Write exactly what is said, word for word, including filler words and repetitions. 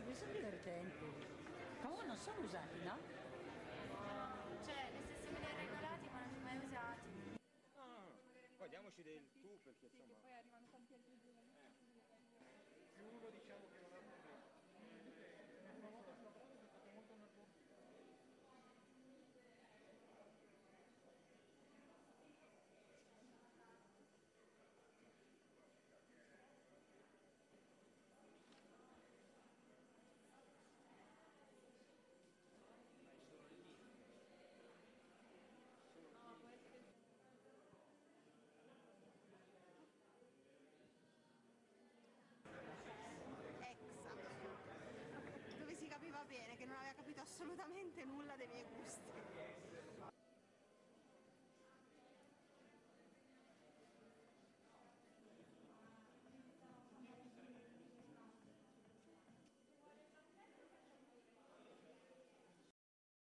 questi sono divertenti. Comunque non sono usati, no? Cioè, nel senso che li hai regolati ma non li hai mai usati. No, no, no. Poi diamoci del tu perché Sì, che insomma poi arrivano tanti altri giovani. più uno diciamo che non ha problemi. Una volta sulla prova sono stato molto nervoso. Exa, dove si capiva bene che non aveva capito assolutamente nulla dei miei gusti.